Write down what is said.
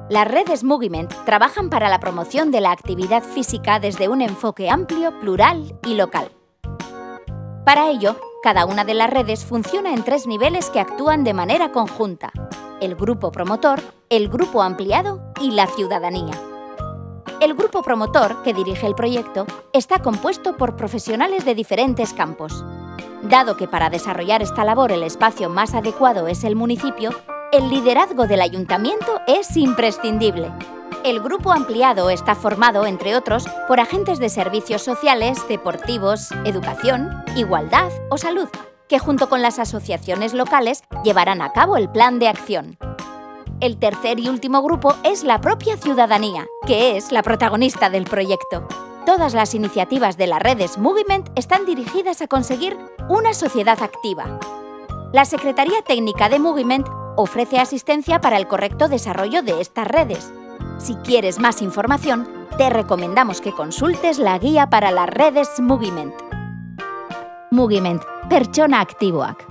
Las redes Moviment trabajan para la promoción de la actividad física desde un enfoque amplio, plural y local. Para ello, cada una de las redes funciona en 3 niveles que actúan de manera conjunta: el grupo promotor, el grupo ampliado y la ciudadanía. El grupo promotor, que dirige el proyecto, está compuesto por profesionales de diferentes campos. Dado que para desarrollar esta labor el espacio más adecuado es el municipio, el liderazgo del ayuntamiento es imprescindible. El grupo ampliado está formado, entre otros, por agentes de servicios sociales, deportivos, educación, igualdad o salud, que junto con las asociaciones locales llevarán a cabo el plan de acción. El tercer y último grupo es la propia ciudadanía, que es la protagonista del proyecto. Todas las iniciativas de las redes Moviment están dirigidas a conseguir una sociedad activa. La Secretaría Técnica de Moviment ofrece asistencia para el correcto desarrollo de estas redes. Si quieres más información, te recomendamos que consultes la guía para las redes Moviment. Moviment, pertsona aktiboak.